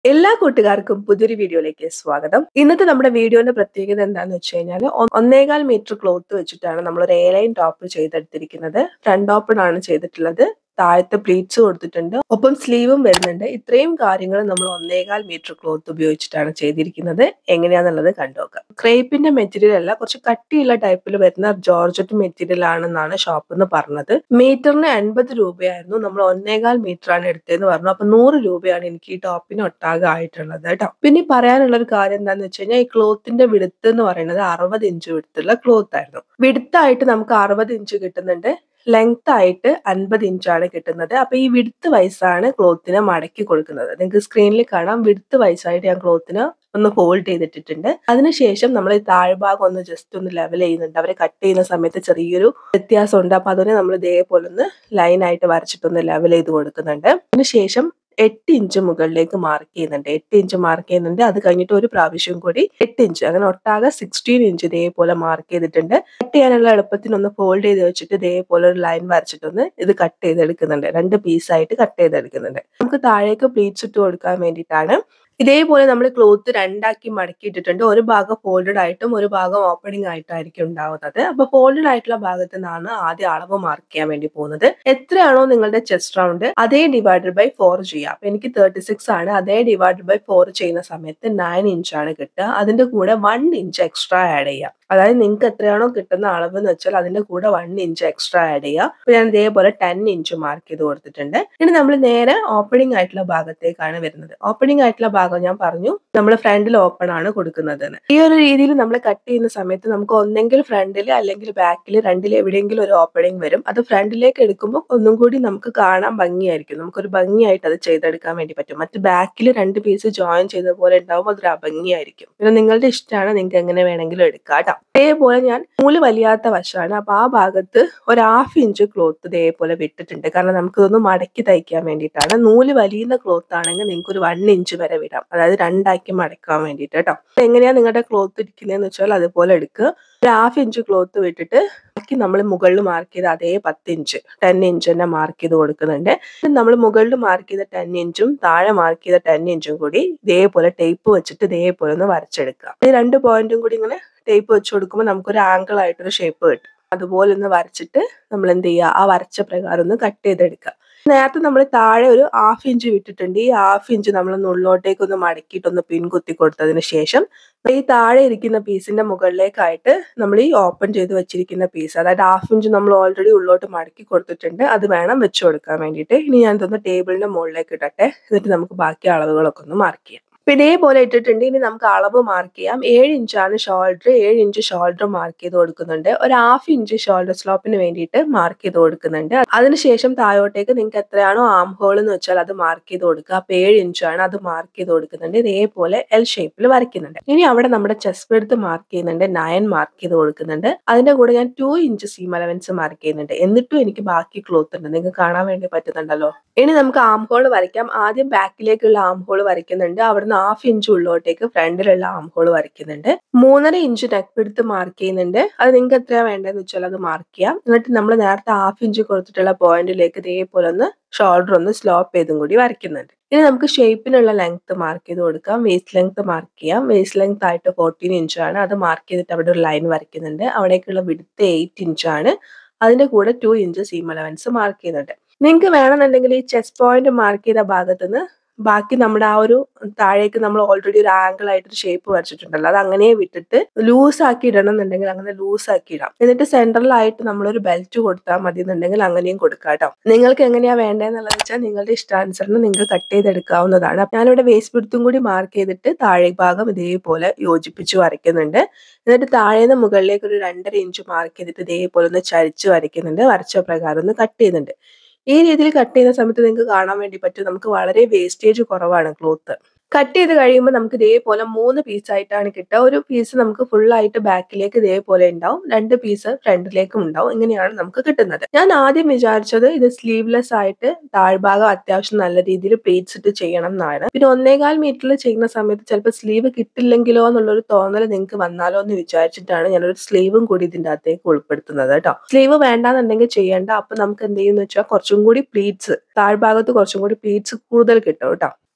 എല്ലാ കൂട്ടുകാർക്കും പുതിയൊരു വീഡിയോയിലേക്ക് സ്വാഗതം. ഇന്നത്തെ നമ്മുടെ വീഡിയോന്റെ പ്രത്യേകത എന്താന്ന് വെച്ച് കഴിഞ്ഞാൽ 1.25 മീറ്റർ ക്ലോത്ത് വെച്ചിട്ടാണ് നമ്മൾ ഒരു എ ലൈൻ ടോപ്പ് ചെയ്തെടുത്തിരിക്കുന്നത്. ഫ്രണ്ട് ഓപ്പൺ ആണ് ചെയ്തിട്ടുള്ളത്. താഴത്തെ പ്ലീറ്റ്സ് കൊടുത്തിട്ടുണ്ട്. ഒപ്പം സ്ലീവും വരുന്നുണ്ട്. ഇത്രയും കാര്യങ്ങൾ നമ്മൾ 1.25 മീറ്റർ ക്ലോത്ത് ഉപയോഗിച്ചിട്ടാണ് ചെയ്തിരിക്കുന്നത്. എങ്ങനെയാന്നുള്ളത് കണ്ടുനോക്കാം. ക്രേപ്പിന്റെ മെറ്റീരിയൽ അല്ല, കുറച്ച് കട്ടിയുള്ള ടൈപ്പിൽ വരുന്ന ജോർജറ്റ് മെറ്റീരിയൽ ആണെന്നാണ് ഷോപ്പിൽ നിന്ന് പറഞ്ഞത്. മീറ്ററിന് 80 രൂപയായിരുന്നു. നമ്മൾ 1.25 മീറ്റർ ആണ് എടുത്തതെന്ന് പറഞ്ഞു. അപ്പൊ 100 രൂപയാണ് എനിക്ക് ഈ ടോപ്പിന് ഒട്ടാകെ ആയിട്ടുള്ളത് കേട്ടോ. പിന്നെ പറയാനുള്ള ഒരു കാര്യം എന്താന്ന് വെച്ച് കഴിഞ്ഞാൽ ഈ ക്ലോത്തിന്റെ വിടുത്ത് എന്ന് പറയുന്നത് 60 ഇഞ്ച് വിടുത്തുള്ള ക്ലോത്ത് ആയിരുന്നു. വിടുത്തായിട്ട് നമുക്ക് 60 ഇഞ്ച് കിട്ടുന്നുണ്ട്. ലെങ്ത് ആയിട്ട് 50 ഇഞ്ചാണ് കിട്ടുന്നത്. അപ്പൊ ഈ വിടുത്ത് വൈസാണ് ക്ലോത്തിനെ മടക്കി കൊടുക്കുന്നത്. നിങ്ങൾക്ക് സ്ക്രീനിൽ കാണാം, വിടുത്ത് വൈസായിട്ട് ഞാൻ ക്ലോത്തിനെ ഒന്ന് ഫോൾഡ് ചെയ്തിട്ടിട്ടുണ്ട്. അതിനുശേഷം നമ്മൾ ഈ താഴ്ഭാഗം ഒന്ന് ജസ്റ്റ് ഒന്ന് ലെവൽ ചെയ്യുന്നുണ്ട്. അവരെ കട്ട് ചെയ്യുന്ന സമയത്ത് ചെറിയൊരു വ്യത്യാസമുണ്ട്. അപ്പൊ അതിനെ നമ്മൾ ഇതേപോലെ ഒന്ന് ലൈൻ ആയിട്ട് വരച്ചിട്ടൊന്ന് ലെവൽ ചെയ്ത് കൊടുക്കുന്നുണ്ട്. അതിനുശേഷം 8 ഇഞ്ച് മുകളിലേക്ക് മാർക്ക് ചെയ്യുന്നുണ്ട്. 8 ഇഞ്ച് മാർക്ക് ചെയ്യുന്നുണ്ട്. അത് കഴിഞ്ഞിട്ട് ഒരു പ്രാവശ്യം കൂടി 8 ഇഞ്ച്, അങ്ങനെ ഒട്ടാകെ 16 ഇഞ്ച് ഇതേപോലെ മാർക്ക് ചെയ്തിട്ടുണ്ട്. കട്ട് ചെയ്യാനുള്ള എളുപ്പത്തിന് ഒന്ന് ഫോൾഡ് ചെയ്ത് വെച്ചിട്ട് ഇതേപോലെ ഒരു ലൈൻ വരച്ചിട്ടൊന്ന് ഇത് കട്ട് ചെയ്തെടുക്കുന്നുണ്ട്. 2 പീസായിട്ട് കട്ട് ചെയ്തെടുക്കുന്നുണ്ട്. നമുക്ക് താഴേക്ക് പ്ലീറ്റ്സ് ഇട്ട് കൊടുക്കാൻ വേണ്ടിയിട്ടാണ്. ഇതേപോലെ നമ്മൾ ക്ലോത്ത് രണ്ടാക്കി മടക്കിയിട്ടിട്ടുണ്ട്. ഒരു ഭാഗം ഫോൾഡഡ് ആയിട്ടും ഒരു ഭാഗം ഓപ്പണിംഗ് ആയിട്ടായിരിക്കും ഉണ്ടാവുന്നത്. അപ്പൊ ഫോൾഡഡ് ആയിട്ടുള്ള ഭാഗത്ത് നിന്നാണ് ആദ്യം അളവ് മാർക്ക് ചെയ്യാൻ വേണ്ടി പോകുന്നത്. എത്രയാണോ നിങ്ങളുടെ ചെസ്റ്റ് റൗണ്ട് അതേ ഡിവൈഡഡ് ബൈ 4 ചെയ്യാം. അപ്പൊ എനിക്ക് 36 ആണ്. അതേ ഡിവൈഡഡ് ബൈ 4 ചെയ്യുന്ന സമയത്ത് 9 ഇഞ്ചാണ് കിട്ടുക. അതിന്റെ കൂടെ 1 ഇഞ്ച് എക്സ്ട്രാ ആഡ് ചെയ്യാം. അതായത് നിങ്ങൾക്ക് എത്രയാണോ കിട്ടുന്ന അളവ് എന്ന് വെച്ചാൽ അതിന്റെ കൂടെ 1 ഇഞ്ച് എക്സ്ട്രാ ആഡ് ചെയ്യുക. അപ്പൊ ഞാൻ ഇതേപോലെ 10 ഇഞ്ച് മാർക്ക് ചെയ്ത് കൊടുത്തിട്ടുണ്ട്. ഇനി നമ്മൾ നേരെ ഓപ്പണിംഗ് ആയിട്ടുള്ള ഭാഗത്തേക്കാണ് വരുന്നത്. ഓപ്പണിംഗ് ആയിട്ടുള്ള ഭാഗം ഞാൻ പറഞ്ഞു നമ്മൾ ഫ്രണ്ടിൽ ഓപ്പൺ ആണ് കൊടുക്കുന്നത്. ഈ ഒരു രീതിയിൽ നമ്മൾ കട്ട് ചെയ്യുന്ന സമയത്ത് നമുക്ക് ഒന്നെങ്കിൽ ഫ്രണ്ടിൽ അല്ലെങ്കിൽ ബാക്കിൽ രണ്ടിൽ എവിടെയെങ്കിലും ഒരു ഓപ്പണിംഗ് വരും. അത് ഫ്രണ്ടിലേക്ക് എടുക്കുമ്പോൾ ഒന്നും കൂടി നമുക്ക് കാണാൻ ഭംഗിയായിരിക്കും. നമുക്കൊരു ഭംഗിയായിട്ട് അത് ചെയ്തെടുക്കാൻ വേണ്ടി പറ്റും. മറ്റ് ബാക്കിൽ 2 പീസ് ജോയിൻ ചെയ്ത പോലെ ഉണ്ടാവും, അതൊരു അഭംഗിയായിരിക്കും. പിന്നെ നിങ്ങളുടെ ഇഷ്ടമാണ്, നിങ്ങൾക്ക് എങ്ങനെ വേണമെങ്കിലും എടുക്കാം കേട്ടോ. അതേപോലെ ഞാൻ നൂല് വലിയാത്ത വശമാണ്. അപ്പൊ ആ ഭാഗത്ത് ഒരു 1/2 ഇഞ്ച് ക്ലോത്ത് ഇതേപോലെ വിട്ടിട്ടുണ്ട്. കാരണം നമുക്ക് ഇതൊന്ന് മടക്കി തയ്ക്കാൻ വേണ്ടിയിട്ടാണ്. നൂല് വലിയുന്ന ക്ലോത്ത് ആണെങ്കിൽ നിങ്ങൾക്ക് ഒരു 1 ഇഞ്ച് വരെ വിടാം, അതായത് രണ്ടാക്കി മടക്കാൻ വേണ്ടിയിട്ട് കേട്ടോ. എങ്ങനെയാ നിങ്ങളുടെ ക്ലോത്ത് ഇരിക്കുന്നതെന്ന് വെച്ചാൽ അതുപോലെ എടുക്കുക. ഒരു 1/2 ഇഞ്ച് ക്ലോത്ത് വിട്ടിട്ട് ബാക്കി നമ്മൾ മുകളിൽ മാർക്ക് ചെയ്ത് അതേ 10 ഇഞ്ച് 10 ഇഞ്ച് തന്നെ മാർക്ക് ചെയ്ത് കൊടുക്കുന്നുണ്ട്. നമ്മൾ മുകളിൽ മാർക്ക് ചെയ്ത 10 ഇഞ്ചും താഴെ മാർക്ക് ചെയ്ത 10 ഇഞ്ചും കൂടി ഇതേപോലെ ടേപ്പ് വെച്ചിട്ട് ഇതേപോലെ ഒന്ന് വരച്ചെടുക്കുക. ഈ 2 പോയിന്റും കൂടി ഇങ്ങനെ ടേപ്പ് വെച്ച് കൊടുക്കുമ്പോൾ നമുക്കൊരു ആംഗിൾ ആയിട്ടൊരു ഷേപ്പ് കിട്ടും. അതുപോലെ ഒന്ന് വരച്ചിട്ട് നമ്മൾ എന്ത് ചെയ്യുക, ആ വരച്ച പ്രകാരം ഒന്ന് കട്ട് ചെയ്തെടുക്കുക. നേരത്തെ നമ്മൾ താഴെ ഒരു 1/2 ഇഞ്ച് വിട്ടിട്ടുണ്ട്. ഈ 1/2 ഇഞ്ച് നമ്മൾ ഉള്ളോട്ടേക്ക് ഒന്ന് മടക്കിയിട്ടൊന്ന് പിൻ കുത്തി കൊടുത്തതിന് ശേഷം ഈ താഴെ ഇരിക്കുന്ന പീസിന്റെ മുകളിലേക്കായിട്ട് നമ്മൾ ഈ ഓപ്പൺ ചെയ്ത് വെച്ചിരിക്കുന്ന പീസ്, അതായത് 1/2 ഇഞ്ച് നമ്മൾ ഓൾറെഡി ഉള്ളോട്ട് മടക്കി കൊടുത്തിട്ടുണ്ട്, അത് വേണം വെച്ച് കൊടുക്കാൻ വേണ്ടിയിട്ട്. ഇനി ഞാൻ ഇതൊന്ന് ടേബിളിന്റെ മുകളിലേക്ക് ഇടട്ടെ. എന്നിട്ട് നമുക്ക് ബാക്കി അളവുകളൊക്കെ ഒന്ന് മാർക്ക് ചെയ്യാം. ഇപ്പൊ ഇതേപോലെ ഇട്ടിട്ടുണ്ട്. ഇനി നമുക്ക് അളവ് മാർക്ക് ചെയ്യാം. 7 ഇഞ്ചാണ് ഷോൾഡർ. 7 ഇഞ്ച് ഷോൾഡർ മാർക്ക് ചെയ്ത് കൊടുക്കുന്നുണ്ട്. ഒരു 1/2 ഇഞ്ച് ഷോൾഡർ സ്ലോപ്പിന് വേണ്ടിയിട്ട് മാർക്ക് ചെയ്ത് കൊടുക്കുന്നുണ്ട്. അതിനുശേഷം താഴോട്ടേക്ക് നിങ്ങൾക്ക് എത്രയാണോ ആം ഹോൾ എന്ന് വെച്ചാൽ അത് മാർക്ക് ചെയ്ത് കൊടുക്കുക. അപ്പൊ 7 ഇഞ്ചാണ്, അത് മാർക്ക് ചെയ്ത് കൊടുക്കുന്നുണ്ട്. ഇതേപോലെ എൽ ഷേപ്പിൽ വരയ്ക്കുന്നുണ്ട്. ഇനി അവിടെ നമ്മുടെ ചെസ്റ്റ് വിഡ്ത്ത് മാർക്ക് ചെയ്യുന്നുണ്ട്. 9 മാർക്ക് ചെയ്ത് കൊടുക്കുന്നുണ്ട്. അതിന്റെ കൂടെ ഞാൻ 2 ഇഞ്ച് സീം അലവൻസ് മാർക്ക് ചെയ്യുന്നുണ്ട്. എന്നിട്ടും എനിക്ക് ബാക്കി ക്ലോത്ത് ഉണ്ട്, നിങ്ങൾക്ക് കാണാൻ വേണ്ടി പറ്റുന്നുണ്ടല്ലോ. ഇനി നമുക്ക് ആം ഹോൾ വരയ്ക്കാം. ആദ്യം ബാക്കിലേക്കുള്ള ആം ഹോൾ വരയ്ക്കുന്നുണ്ട്. അവിടുന്ന് 1/2 ഇഞ്ച് ഉള്ളോട്ടേക്ക് ഫ്രണ്ടിലുള്ള ആം ഹോൾ വരയ്ക്കുന്നുണ്ട്. 3.5 ഇഞ്ച് നെക്ക് വിഡ്ത്ത് മാർക്ക് ചെയ്യുന്നുണ്ട്. അത് നിങ്ങൾക്ക് എത്രയാ വേണ്ടതെന്ന് വെച്ചാൽ അത് മാർക്ക് ചെയ്യാം. എന്നിട്ട് നമ്മൾ നേരത്തെ 1/2 ഇഞ്ച് കൊടുത്തിട്ടുള്ള പോയിന്റിലേക്ക് ഇതേപോലെ ഒന്ന് ഷോൾഡർ ഒന്ന് സ്ലോപ്പ് ചെയ്തും കൂടി വരയ്ക്കുന്നുണ്ട്. ഇനി നമുക്ക് ഷേപ്പിനുള്ള ലെങ്ത് മാർക്ക് ചെയ്ത് കൊടുക്കാം. വേസ്റ്റ് ലെങ്ത് മാർക്ക് ചെയ്യാം. വേസ്റ്റ് ലെങ്ത് ആയിട്ട് 14 ഇഞ്ചാണ്. അത് മാർക്ക് ചെയ്തിട്ട് അവിടെ ഒരു ലൈൻ വരയ്ക്കുന്നുണ്ട്. അവിടേക്കുള്ള വിഡ്ത്ത് 8 ഇഞ്ചാണ്. അതിന്റെ കൂടെ 2 ഇഞ്ച് സീം അലവൻസ് മാർക്ക് ചെയ്യുന്നുണ്ട്. നിങ്ങൾക്ക് വേണമെന്നുണ്ടെങ്കിൽ ഈ ചെസ്റ്റ് പോയിന്റ് മാർക്ക് ചെയ്ത ഭാഗത്തുനിന്ന് ബാക്കി നമ്മുടെ ആ ഒരു താഴേക്ക് നമ്മൾ ഓൾറെഡി ഒരു ആംഗിൾ ആയിട്ടൊരു ഷേപ്പ് വരച്ചിട്ടുണ്ടല്ലോ, അത് അങ്ങനെ വിട്ടിട്ട് ലൂസ് ആക്കി ഇടണം എന്നുണ്ടെങ്കിൽ അങ്ങനെ ലൂസ് ആക്കി ഇടാം. എന്നിട്ട് സെൻട്രലായിട്ട് നമ്മളൊരു ബെൽറ്റ് കൊടുത്താൽ മതി എന്നുണ്ടെങ്കിൽ അങ്ങനെയും കൊടുക്കാം കേട്ടോ. നിങ്ങൾക്ക് എങ്ങനെയാ വേണ്ടതെന്നുള്ളത് വെച്ചാൽ നിങ്ങളുടെ ഇഷ്ടാനുസരണം നിങ്ങൾക്ക് കട്ട് ചെയ്തെടുക്കാവുന്നതാണ്. ഞാനിവിടെ വേസ്റ്റ് വിഡ്ത്തും കൂടി മാർക്ക് ചെയ്തിട്ട് താഴെ ഭാഗം ഇതേപോലെ യോജിപ്പിച്ച് വരയ്ക്കുന്നുണ്ട്. എന്നിട്ട് താഴേന്ന് മുകളിലേക്ക് ഒരു 2.5 ഇഞ്ച് മാർക്ക് ചെയ്തിട്ട് ഇതേപോലെ ഒന്ന് ചരിച്ച് വരയ്ക്കുന്നുണ്ട്. വരച്ച പ്രകാരം ഒന്ന് കട്ട് ചെയ്യുന്നുണ്ട്. ഈ രീതിയിൽ കട്ട് ചെയ്യുന്ന സമയത്ത് നിങ്ങൾക്ക് കാണാൻ വേണ്ടി പറ്റും നമുക്ക് വളരെ വേസ്റ്റേജ് കുറവാണ് ക്ലോത്ത്. കട്ട് ചെയ്ത് കഴിയുമ്പോൾ നമുക്ക് ഇതേപോലെ 3 പീസായിട്ടാണ് കിട്ടുക. ഒരു പീസ് നമുക്ക് ഫുള്ളായിട്ട് ബാക്കിലേക്ക് ഇതേപോലെ ഉണ്ടാവും, 2 പീസ് ഫ്രണ്ടിലേക്കും ഉണ്ടാവും. ഇങ്ങനെയാണ് നമുക്ക് കിട്ടുന്നത്. ഞാൻ ആദ്യം വിചാരിച്ചത് ഇത് സ്ലീവ്ലെസ് ആയിട്ട് താഴ്ഭാഗം അത്യാവശ്യം നല്ല രീതിയിൽ പ്ലേറ്റ്സ് ഇട്ട് ചെയ്യണം എന്നാണ്. പിന്നെ 1.25 മീറ്ററിൽ ചെയ്യുന്ന സമയത്ത് ചിലപ്പോൾ സ്ലീവ് കിട്ടില്ലെങ്കിലോ എന്നുള്ളൊരു തോന്നൽ നിങ്ങൾക്ക് വന്നാലോ എന്ന് വിചാരിച്ചിട്ടാണ് ഞാനൊരു സ്ലീവും കൂടി ഇതിൻ്റെ അകത്തേക്ക് ഉൾപ്പെടുത്തുന്നത് കേട്ടോ. സ്ലീവ് വേണ്ടാന്നുണ്ടെങ്കിൽ ചെയ്യേണ്ട. അപ്പൊ നമുക്ക് എന്ത് ചെയ്യുന്ന വെച്ചാൽ കുറച്ചും കൂടി പ്ലീറ്റ്സ് താഴ്ഭാഗത്ത് കുറച്ചും കൂടി പ്ലീറ്റ്സ് കൂടുതൽ കിട്ടും കേട്ടോ.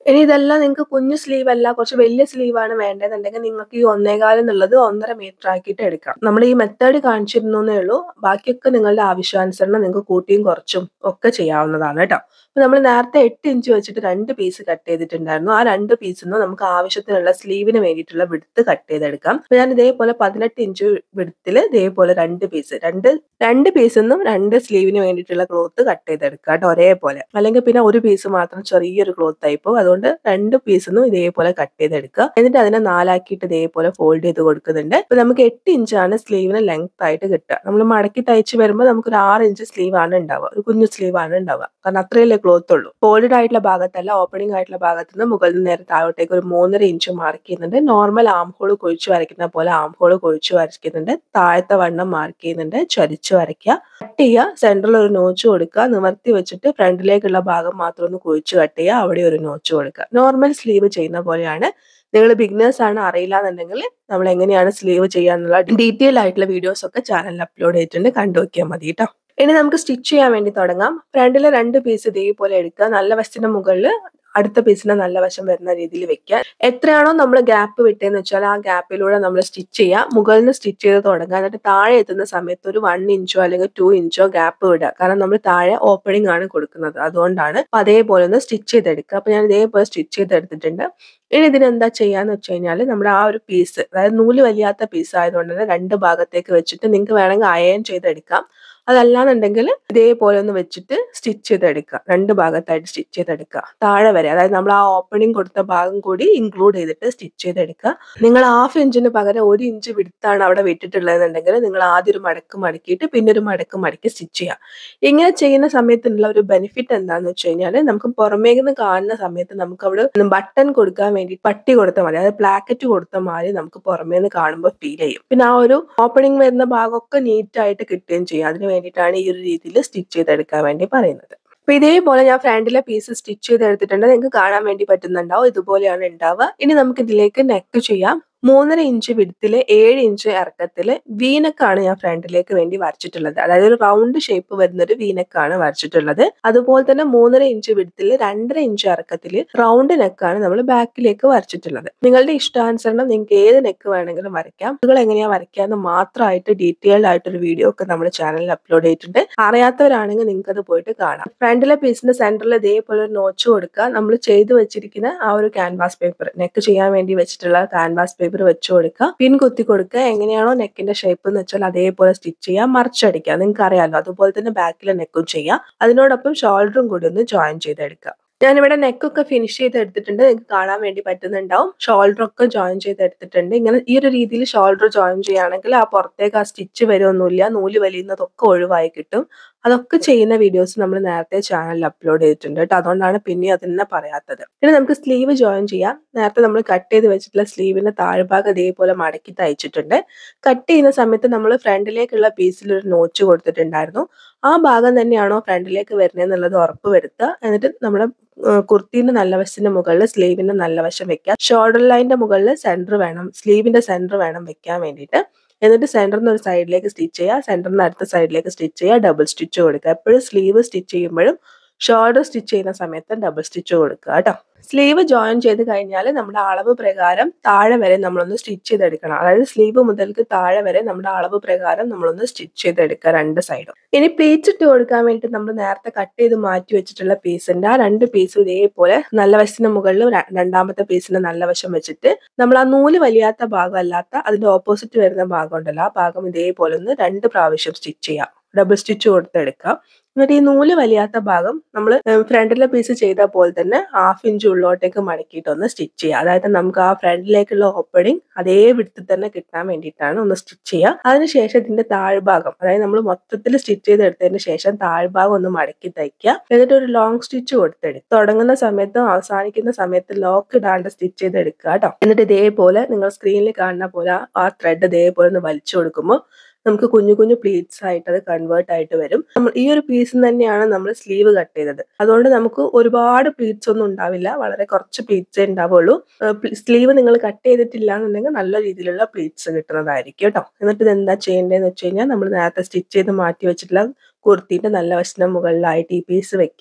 ഇനി ഇതെല്ലാം നിങ്ങൾക്ക് കുഞ്ഞു സ്ലീവ് അല്ല കുറച്ച് വലിയ സ്ലീവാണ് വേണ്ടതെന്നുണ്ടെങ്കിൽ നിങ്ങൾക്ക് ഈ 1.25 എന്നുള്ളത് 1.5 മീറ്റർ ആക്കിയിട്ട് എടുക്കാം. നമ്മൾ ഈ മെത്തേഡ് കാണിച്ചിരുന്നേ ഉള്ളൂ. ബാക്കിയൊക്കെ നിങ്ങളുടെ ആവശ്യാനുസരണം നിങ്ങൾക്ക് കൂട്ടിയും കുറച്ചും ഒക്കെ ചെയ്യാവുന്നതാണ് കേട്ടോ. അപ്പൊ നമ്മൾ നേരത്തെ 8 ഇഞ്ച് വെച്ചിട്ട് 2 പീസ് കട്ട് ചെയ്തിട്ടുണ്ടായിരുന്നു. ആ 2 പീസിൽ നിന്ന് നമുക്ക് ആവശ്യത്തിനുള്ള സ്ലീവിന് വേണ്ടിയിട്ടുള്ള വിഡ്ത്ത് കട്ട് ചെയ്തെടുക്കാം. അപ്പൊ ഞാൻ ഇതേപോലെ 18 ഇഞ്ച് വിഡ്ത്തിൽ ഇതേപോലെ 2 പീസ് രണ്ട് പീസിൽ നിന്നും 2 സ്ലീവിന് വേണ്ടിയിട്ടുള്ള ക്ലോത്ത് കട്ട് ചെയ്തെടുക്കുക കേട്ടോ, ഒരേപോലെ. അല്ലെങ്കിൽ പിന്നെ ഒരു പീസ് മാത്രം ചെറിയൊരു ക്ലോത്ത് ആയി പോകും. അതുകൊണ്ട് 2 പീസിൽ നിന്നും ഇതേപോലെ കട്ട് ചെയ്തെടുക്കുക. എന്നിട്ട് അതിനെ 4 ആക്കിയിട്ട് ഇതേപോലെ ഫോൾഡ് ചെയ്ത് കൊടുക്കുന്നുണ്ട്. അപ്പൊ നമുക്ക് 8 ഇഞ്ചാണ് സ്ലീവിന് ലെങ്ത് ആയിട്ട് കിട്ടുക. നമ്മൾ മടക്കി തയ്ച്ച് വരുമ്പോൾ നമുക്ക് ഒരു 6 ഇഞ്ച് സ്ലീവ് ആണ് ഉണ്ടാവുക, ഒരു കുഞ്ഞു സ്ലീവ് ആണ് ഉണ്ടാവുക. കാരണം അത്രയല്ലേ ക്ലോത്ത് ഉള്ളൂ. ഫോൾഡഡ് ആയിട്ടുള്ള ഭാഗത്തല്ല, ഓപ്പണിംഗ് ആയിട്ടുള്ള ഭാഗത്ത് നിന്ന് മുകളിൽ നിന്ന് നേരെ താഴോട്ടേക്ക് ഒരു 3.5 ഇഞ്ച് മാർക്ക് ചെയ്യുന്നുണ്ട്. നോർമൽ ആം ഹോൾ കുഴിച്ചു വരയ്ക്കുന്ന പോലെ ആം ഹോൾ കുഴിച്ചു വരയ്ക്കുന്നുണ്ട്. താഴത്തെ വണ്ണം മാർക്ക് ചെയ്യുന്നുണ്ട്. ചരിച്ചു വരയ്ക്കുക, കട്ട് ചെയ്യുക, സെന്ററിൽ ഒരു നോച്ച് കൊടുക്കുക, നിവർത്തി വെച്ചിട്ട് ഫ്രണ്ടിലേക്കുള്ള ഭാഗം മാത്രം ഒന്ന് കുഴിച്ചു കട്ട് ചെയ്യുക, അവിടെ ഒരു നോച്ച് കൊടുക്കുക. നോർമൽ സ്ലീവ് ചെയ്യുന്ന പോലെയാണ്. നിങ്ങൾ ബിഗിനേഴ്സ് ആണ്, അറിയില്ല എന്നുണ്ടെങ്കിൽ നമ്മൾ എങ്ങനെയാണ് സ്ലീവ് ചെയ്യാന്നുള്ള ഡീറ്റെയിൽ ആയിട്ടുള്ള വീഡിയോസ് ഒക്കെ ചാനലിൽ അപ്ലോഡ് ചെയ്തിട്ടുണ്ട്, കണ്ടു നോക്കിയാൽ മതി കേട്ടോ. ഇനി നമുക്ക് സ്റ്റിച്ച് ചെയ്യാൻ വേണ്ടി തുടങ്ങാം. ഫ്രണ്ടിലെ 2 പീസ് ഇതേപോലെ എടുക്കുക. നല്ല വശത്തിന്റെ മുകളിൽ അടുത്ത പീസിനെ നല്ല വശം വരുന്ന രീതിയിൽ വെക്കുക. എത്രയാണോ നമ്മൾ ഗ്യാപ്പ് വിട്ടേന്ന് വെച്ചാൽ ആ ഗ്യാപ്പിലൂടെ നമ്മൾ സ്റ്റിച്ച് ചെയ്യുക. മുകളിൽ നിന്ന് സ്റ്റിച്ച് ചെയ്ത് തുടങ്ങുക. എന്നിട്ട് താഴെ എത്തുന്ന സമയത്ത് ഒരു 1 ഇഞ്ചോ അല്ലെങ്കിൽ 2 ഇഞ്ചോ ഗ്യാപ്പ് വിടുക. കാരണം നമ്മൾ താഴെ ഓപ്പണിംഗ് ആണ് കൊടുക്കുന്നത്, അതുകൊണ്ടാണ്. അപ്പൊ അതേപോലെ ഒന്ന് സ്റ്റിച്ച് ചെയ്തെടുക്കുക. അപ്പൊ ഞാൻ ഇതേപോലെ സ്റ്റിച്ച് ചെയ്തെടുത്തിട്ടുണ്ട്. ഇനി ഇതിനെന്താ ചെയ്യാന്ന് വെച്ച് കഴിഞ്ഞാൽ നമ്മുടെ ആ ഒരു പീസ്, അതായത് നൂല് വലിയാത്ത പീസ് ആയതുകൊണ്ട് തന്നെ 2 ഭാഗത്തേക്ക് വെച്ചിട്ട് നിങ്ങൾക്ക് വേണമെങ്കിൽ അയൺ ചെയ്തെടുക്കാം. അതല്ലാന്നുണ്ടെങ്കിൽ ഇതേപോലെ ഒന്ന് വെച്ചിട്ട് സ്റ്റിച്ച് ചെയ്തെടുക്കുക. 2 ഭാഗത്തായിട്ട് സ്റ്റിച്ച് ചെയ്തെടുക്കുക. താഴെ വരെ, അതായത് നമ്മൾ ആ ഓപ്പണിംഗ് കൊടുത്ത ഭാഗം കൂടി ഇൻക്ലൂഡ് ചെയ്തിട്ട് സ്റ്റിച്ച് ചെയ്തെടുക്കുക. നിങ്ങൾ 1/2 ഇഞ്ചിന് പകരം 1 ഇഞ്ച് വിഡ്ത്താണ് അവിടെ വിട്ടിട്ടുള്ളതെന്നുണ്ടെങ്കിൽ നിങ്ങൾ ആദ്യം ഒരു മടക്ക് മടക്കിയിട്ട് പിന്നെ ഒരു മടക്ക് മടക്കി സ്റ്റിച്ച് ചെയ്യുക. ഇങ്ങനെ ചെയ്യുന്ന സമയത്തുള്ള ഒരു ബെനിഫിറ്റ് എന്താണെന്ന് വെച്ച് കഴിഞ്ഞാൽ നമുക്ക് പുറമേക്ക് നിന്ന് കാണുന്ന സമയത്ത് നമുക്ക് അവിടെ ബട്ടൺ കൊടുക്കാൻ വേണ്ടി പട്ടി കൊടുത്ത മാതിരി, അതായത് പ്ലാക്കറ്റ് കൊടുത്ത മാതിരി നമുക്ക് പുറമേ നിന്ന് കാണുമ്പോൾ ഫീൽ ചെയ്യും. പിന്നെ ആ ഒരു ഓപ്പണിംഗ് വരുന്ന ഭാഗമൊക്കെ നീറ്റ് ആയിട്ട് കിട്ടുകയും ചെയ്യും. അതിന് വേണ്ടിയിട്ടാണ് ഈ ഒരു രീതിയിൽ സ്റ്റിച്ച് ചെയ്തെടുക്കാൻ വേണ്ടി പറയുന്നത്. അപ്പൊ ഇതേപോലെ ഞാൻ ഫ്രണ്ടിലെ പീസ് സ്റ്റിച്ച് ചെയ്തെടുത്തിട്ടുണ്ട്. നിങ്ങൾക്ക് കാണാൻ വേണ്ടി പറ്റുന്നുണ്ടാവും. ഇതുപോലെയാണ് ഉണ്ടാവുക. ഇനി നമുക്ക് ഇതിലേക്ക് നെക്ക് ചെയ്യാം. 3.5 ഇഞ്ച് വിഡ്ത്തില് 7 ഇഞ്ച് ഇറക്കത്തില് വീനക്കാണ് ഞാൻ ഫ്രണ്ടിലേക്ക് വേണ്ടി വരച്ചിട്ടുള്ളത്. അതായത് ഒരു റൗണ്ട് ഷേപ്പ് വരുന്ന ഒരു വീനക്കാണ് വരച്ചിട്ടുള്ളത്. അതുപോലെ തന്നെ 3.5 ഇഞ്ച് വിഡ്ത്തില് 2.5 ഇഞ്ച് ഇറക്കത്തില് റൗണ്ട് നെക്കാണ് നമ്മൾ ബാക്കിലേക്ക് വരച്ചിട്ടുള്ളത്. നിങ്ങളുടെ ഇഷ്ടാനുസരണം നിങ്ങൾക്ക് ഏത് നെക്ക് വേണമെങ്കിലും വരയ്ക്കാം. നിങ്ങൾ എങ്ങനെയാ വരയ്ക്കാന്ന് മാത്രമായിട്ട് ഡീറ്റെയിൽഡ് ആയിട്ടൊരു വീഡിയോ ഒക്കെ നമ്മുടെ ചാനലിൽ അപ്ലോഡ് ചെയ്തിട്ടുണ്ട്. അറിയാത്തവരാണെങ്കിൽ നിങ്ങൾക്ക് അത് പോയിട്ട് കാണാം. ഫ്രണ്ടിലെ പീസിന്റെ സെന്ററിൽ ഇതേപോലെ ഒരു നോച്ച് കൊടുക്കുക. നമ്മൾ ചെയ്തു വെച്ചിരിക്കുന്ന ആ ഒരു ക്യാൻവാസ് പേപ്പർ, നെക്ക് ചെയ്യാൻ വേണ്ടി വെച്ചിട്ടുള്ള ക്യാൻവാസ് പേപ്പർ വെച്ച് കൊടുക്കുക. പിൻ കുത്തി കൊടുക്കുക. എങ്ങനെയാണോ നെക്കിന്റെ ഷേപ്പ് എന്ന് വെച്ചാൽ അതേപോലെ സ്റ്റിച്ച് ചെയ്യുക, മറിച്ചടിക്കുക. നിങ്ങൾക്ക് അറിയാലോ. അതുപോലെ തന്നെ ബാക്കിലെ നെക്കും ചെയ്യുക. അതിനോടൊപ്പം ഷോൾഡറും കൂടി ഒന്ന് ജോയിൻ ചെയ്തെടുക്കുക. ഞാനിവിടെ നെക്കൊക്കെ ഫിനിഷ് ചെയ്തെടുത്തിട്ടുണ്ട്. നിങ്ങൾക്ക് കാണാൻ വേണ്ടി പറ്റുന്നുണ്ടാവും. ഷോൾഡർ ഒക്കെ ജോയിൻ ചെയ്തെടുത്തിട്ടുണ്ട്. ഇങ്ങനെ ഈ ഒരു രീതിയിൽ ഷോൾഡർ ജോയിൻ ചെയ്യുകയാണെങ്കിൽ ആ പുറത്തേക്ക് ആ സ്റ്റിച്ച് വരുമൊന്നുമില്ല. നൂല് വലിയുന്നതൊക്കെ ഒഴിവായി കിട്ടും. അതൊക്കെ ചെയ്യുന്ന വീഡിയോസ് നമ്മൾ നേരത്തെ ചാനലിൽ അപ്ലോഡ് ചെയ്തിട്ടുണ്ട് കേട്ടോ. അതുകൊണ്ടാണ് പിന്നെ അതിനെ പറയാത്തത്. ഇനി നമുക്ക് സ്ലീവ് ജോയിൻ ചെയ്യാം. നേരത്തെ നമ്മൾ കട്ട് ചെയ്ത് വെച്ചിട്ടുള്ള സ്ലീവിന്റെ താഴ്ഭാഗം ഇതേപോലെ മടക്കി തയ്ച്ചിട്ടുണ്ട്. കട്ട് ചെയ്യുന്ന സമയത്ത് നമ്മൾ ഫ്രണ്ടിലേക്കുള്ള പീസിൽ ഒരു നോച്ച് കൊടുത്തിട്ടുണ്ടായിരുന്നു. ആ ഭാഗം തന്നെയാണോ ഫ്രണ്ടിലേക്ക് വരുന്നതെന്നുള്ളത് ഉറപ്പ് വരുത്തുക. എന്നിട്ട് നമ്മുടെ കുർത്തിന്റെ നല്ല വശത്തിന്റെ മുകളിൽ സ്ലീവിന്റെ നല്ല വശം വെക്കുക. ഷോൾഡർ ലൈനിന്റെ മുകളിൽ സെന്റർ വേണം, സ്ലീവിന്റെ സെന്റർ വേണം വെക്കാൻ വേണ്ടിയിട്ട്. എന്നിട്ട് സെന്ററിൽ നിന്ന് ഒരു സൈഡിലേക്ക് സ്റ്റിച്ച് ചെയ്യുക, സെന്ററിൽ നിന്ന് അടുത്ത സൈഡിലേക്ക് സ്റ്റിച്ച് ചെയ്യുക, ഡബിൾ സ്റ്റിച്ച് കൊടുക്കുക. എപ്പോഴും സ്ലീവ് സ്റ്റിച്ച് ചെയ്യുമ്പോഴും ഷോൾഡർ സ്റ്റിച്ച് ചെയ്യുന്ന സമയത്ത് ഡബിൾ സ്റ്റിച്ച് കൊടുക്കുക കേട്ടോ. സ്ലീവ് ജോയിൻ ചെയ്ത് കഴിഞ്ഞാൽ നമ്മുടെ അളവ് പ്രകാരം താഴെ വരെ നമ്മളൊന്ന് സ്റ്റിച്ച് ചെയ്തെടുക്കണം. അതായത് സ്ലീവ് മുതൽക്ക് താഴെ വരെ നമ്മുടെ അളവ് പ്രകാരം നമ്മളൊന്ന് സ്റ്റിച്ച് ചെയ്തെടുക്കുക 2 സൈഡും. ഇനി പ്ലീറ്റ് ഇട്ട് കൊടുക്കാൻ വേണ്ടി നമ്മൾ നേരത്തെ കട്ട് ചെയ്ത് മാറ്റി വെച്ചിട്ടുള്ള പീസിന്റെ ആ 2 പീസും ഇതേപോലെ നല്ല വശത്തിന് മുകളിൽ രണ്ടാമത്തെ പീസിന്റെ നല്ല വശം വെച്ചിട്ട് നമ്മൾ ആ നൂല് വലിയാത്ത ഭാഗം അല്ലാത്ത അതിന്റെ ഓപ്പോസിറ്റ് വരുന്ന ഭാഗം ഉണ്ടല്ലോ, ആ ഭാഗം ഇതേപോലെ ഒന്ന് 2 പ്രാവശ്യം സ്റ്റിച്ച് ചെയ്യാം. ഡബിൾ സ്റ്റിച്ച് കൊടുത്തെടുക്കാം. എന്നിട്ട് ഈ നൂല് വലിയാത്ത ഭാഗം നമ്മൾ ഫ്രണ്ടിലെ പീസ് ചെയ്ത പോലെ തന്നെ 1/2 ഇഞ്ച് ഉള്ളോട്ടേക്ക് മടക്കിയിട്ട് ഒന്ന് സ്റ്റിച്ച് ചെയ്യുക. അതായത് നമുക്ക് ആ ഫ്രണ്ടിലേക്കുള്ള ഓപ്പണിംഗ് അതേ വിഡ്ത്തിൽ തന്നെ കിട്ടാൻ വേണ്ടിയിട്ടാണ് ഒന്ന് സ്റ്റിച്ച് ചെയ്യുക. അതിനുശേഷം ഇതിന്റെ താഴ്ഭാഗം, അതായത് നമ്മൾ മൊത്തത്തിൽ സ്റ്റിച്ച് ചെയ്തെടുത്തതിന് ശേഷം താഴ്ഭാഗം ഒന്ന് മടക്കി തയ്ക്കുക. എന്നിട്ട് ഒരു ലോങ് സ്റ്റിച്ച് കൊടുത്തെടുക്കുക. തുടങ്ങുന്ന സമയത്തും അവസാനിക്കുന്ന സമയത്ത് ലോക്ക് ഇടാണ്ട് സ്റ്റിച്ച് ചെയ്തെടുക്കുക കേട്ടോ. എന്നിട്ട് ഇതേപോലെ നിങ്ങൾ സ്ക്രീനിൽ കാണുന്ന പോലെ ആ ത്രെഡ് ഇതേപോലെ ഒന്ന് വലിച്ചു കൊടുക്കുമ്പോൾ നമുക്ക് കുഞ്ഞു കുഞ്ഞു പ്ലീറ്റ്സ് ആയിട്ട് അത് കൺവേർട്ട് ആയിട്ട് വരും. നമ്മൾ ഈ ഒരു പീസിൽ തന്നെയാണ് നമ്മൾ സ്ലീവ് കട്ട് ചെയ്തത്. അതുകൊണ്ട് നമുക്ക് ഒരുപാട് പ്ലീറ്റ്സ് ഒന്നും ഉണ്ടാവില്ല, വളരെ കുറച്ച് പ്ലീറ്റ്സേ ഉണ്ടാവുള്ളൂ. സ്ലീവ് നിങ്ങൾ കട്ട് ചെയ്തിട്ടില്ല എന്നുണ്ടെങ്കിൽ നല്ല രീതിയിലുള്ള പ്ലീറ്റ്സ് കിട്ടുന്നതായിരിക്കും കേട്ടോ. എന്നിട്ട് ഇത് എന്താ ചെയ്യേണ്ടതെന്ന് വെച്ച് കഴിഞ്ഞാൽ നമ്മൾ നേരത്തെ സ്റ്റിച്ച് ചെയ്ത് മാറ്റി വെച്ചിട്ടുള്ള കുർത്തിന്റെ നല്ല വശത്തിന് മുകളിലായിട്ട് ഈ പീസ് വെക്കുക.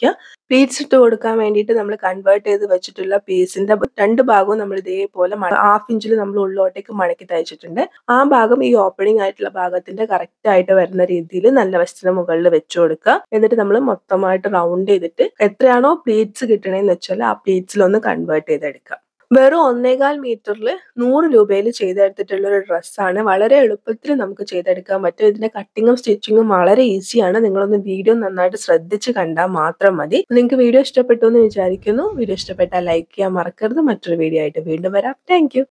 പ്ലീറ്റ്സ് ഇട്ട് കൊടുക്കാൻ വേണ്ടിയിട്ട് നമ്മൾ കൺവേർട്ട് ചെയ്ത് വെച്ചിട്ടുള്ള പീസിന്റെ 2 ഭാഗവും നമ്മൾ ഇതേപോലെ 1/2 ഇഞ്ചിൽ നമ്മൾ ഉള്ളോട്ടേക്ക് മടക്കി തയ്ച്ചിട്ടുണ്ട്. ആ ഭാഗം ഈ ഓപ്പണിംഗ് ആയിട്ടുള്ള ഭാഗത്തിന്റെ കറക്റ്റ് ആയിട്ട് വരുന്ന രീതിയിൽ നല്ല വശത്തിന് മുകളിൽ വെച്ചു കൊടുക്കുക. എന്നിട്ട് നമ്മൾ മൊത്തമായിട്ട് റൗണ്ട് ചെയ്തിട്ട് എത്രയാണോ പ്ലീറ്റ്സ് കിട്ടണേന്ന് വെച്ചാൽ ആ പ്ലീറ്റ്സിലൊന്ന് കൺവേർട്ട് ചെയ്തെടുക്കുക. വെറും 1.25 മീറ്ററിൽ 100 രൂപയിൽ ചെയ്തെടുത്തിട്ടുള്ള ഒരു ഡ്രസ്സാണ്. വളരെ എളുപ്പത്തിൽ നമുക്ക് ചെയ്തെടുക്കാൻ പറ്റും. ഇതിന്റെ കട്ടിങ്ങും സ്റ്റിച്ചിങ്ങും വളരെ ഈസിയാണ്. നിങ്ങളൊന്ന് വീഡിയോ നന്നായിട്ട് ശ്രദ്ധിച്ച് കണ്ടാൽ മാത്രം മതി. നിങ്ങൾക്ക് വീഡിയോ ഇഷ്ടപ്പെട്ടു എന്ന് വിചാരിക്കുന്നു. വീഡിയോ ഇഷ്ടപ്പെട്ടാൽ ലൈക്ക് ചെയ്യാൻ മറക്കരുത്. മറ്റൊരു വീഡിയോ ആയിട്ട് വീണ്ടും വരാം. Thank U.